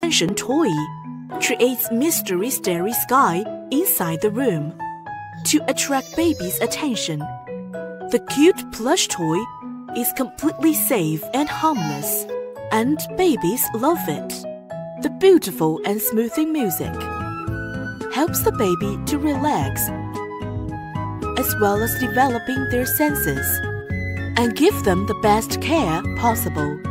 attention toy creates mystery starry sky inside the room to attract babies' attention. The cute plush toy is completely safe and harmless, and babies love it. The beautiful and smoothing music helps the baby to relax, as well as developing their senses, and give them the best care possible.